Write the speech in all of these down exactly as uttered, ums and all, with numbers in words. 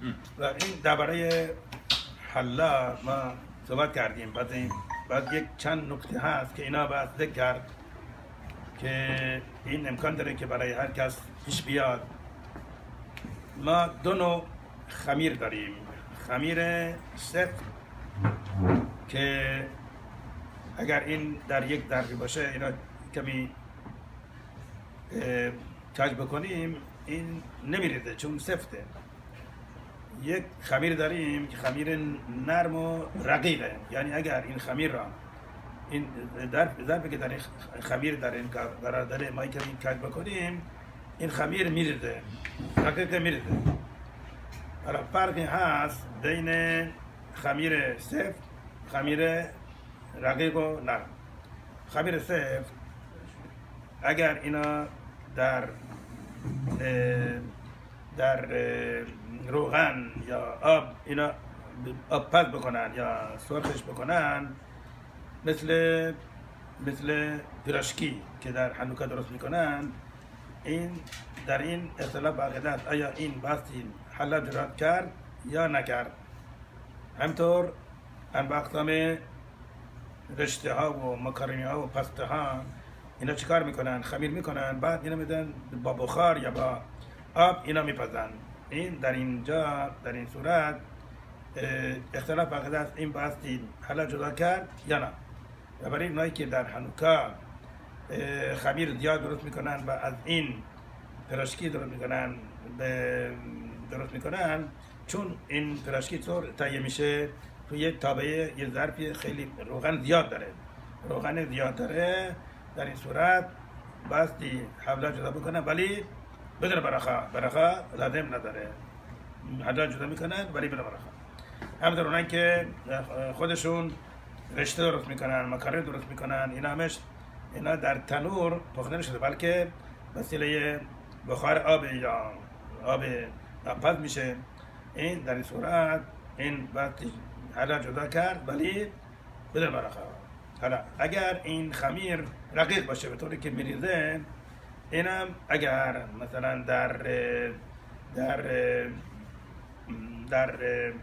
و این درباره حلا ما صحبت کردیم. بعد این بعد یک چند نکته هست که اینا باید ذکر کرد که این امکان داره که برای هر کس پیش بیاد. ما دو نوع خمیر داریم. خمیر سفت که اگر این در یک ظرفی باشه اینا کمی کج بکنیم این نمیریزه چون سفته. یک خمیر داریم که خمیر نرم و رقیقه، یعنی اگر این خمیر را این ظرفی که در این خمیر در این قرار داره ما کمی کج بکنیم این خمیر میریزه، رقیقه میریزه. حالا فرقی هست بین خمیر سفت خمیر رقیق و نرم. خمیر سفت اگر اینا در در روغن یا آب اینا آب پز بکنن یا سرخش بکنن، مثل مثل پیراشکی که در هانوکا درست میکنن، این در این اختلاف عقیده است آیا این باستی حلا جرات کرد یا نکرد. همطور انواع اقسام رشته ها و مکارونی ها و پسته ها اینا چیکار میکنن؟ خمیر میکنن، بعد اینا میدن با بخار یا با آب اینا میپزن. این در اینجا در این صورت اختلاف عقیده است این باستی حلا جدا کرد یا نه. و برای اونایی که در هانوکا خمیر زیاد درست میکنن و از این پیراشکی درست میکنن درست میکنن چون این پیراشکی طور تهیه میشه توی یک تابه یه ظرفی خیلی روغن زیاد داره روغن زیاد داره در این صورت باستی حلا جدا بکنن ولی بدون برخا برخا لازم نداره. حلا جدا میکنن ولی بدون برخا. همینطور اونایی که خودشون رشته درست میکنن، مکارون درست میکنن، اینا همش اینا در تنور پخته نشده بلکه وسیله بخار آب یا آب پز میشه. این در این صورت این وقتی حلا جدا کرد ولی بدون برخا. حالا اگر این خمیر رقیق باشه به طوری که میریزه، اینم اگر مثلا در در در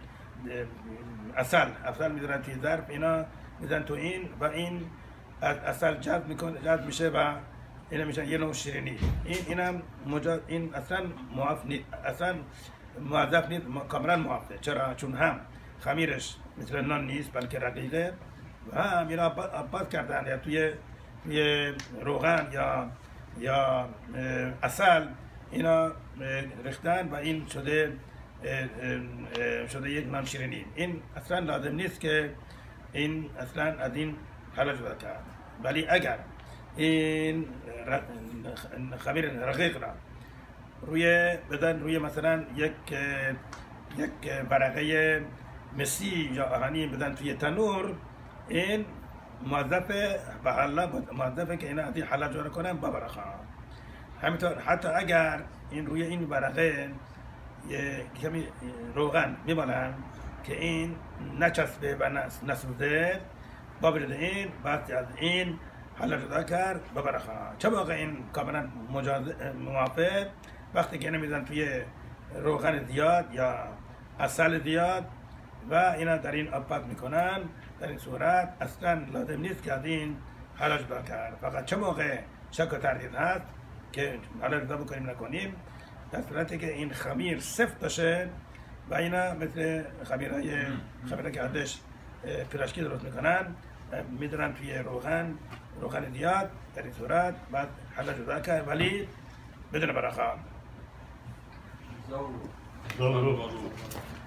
اصل اصل میذارن توی ظرف، اینا میذارن تو این و این از اصل جذب میکنه جذب میشه و اینا میشن یه نوع شیرینی. این اینم مجاز این اصلا موافق نیست، اصلا موظف نیست، کاملا موافقه. چرا؟ چون هم خمیرش مثل نان نیست بلکه رقیقه و هم اینا آب کردن یا توی توی روغن یا یا اصل اینا ریختن و این شده شده یک نان شیرینی. این اصلا لازم نیست که این اصلا از این حلا جدا کرد. ولی اگر این خمیر رقیق را روی بدن روی مثلا یک یک ورقه مسی یا آهنی بدن توی تنور، این موظفه به حلا موظفه که اینا از این حلا جدا کنن با برخا. همینطور حتی اگر این روی این ورقه یه کمی روغن میمالن که این نچسبه و نسوزه، با برده این بعد از این حلا جدا کرد با برخا. چه موقع این کاملا موافق؟ وقتی که نمیزن توی روغن زیاد یا عسل زیاد و اینا در این آب پز میکنن، در این صورت اصلا لازم نیست که از این حلا جدا کرد. فقط چه موقع شک و تردید هست که حلا جدا بکنیم نکنیم، در صورتی که این خمیر سفت باشه و اینا مثل خمیرهای خمیرهای که ازش پیراشکی درست میکنن میدونن توی روغن روغن زیاد، در این صورت بعد حلا جدا کرد ولی بدون برخا.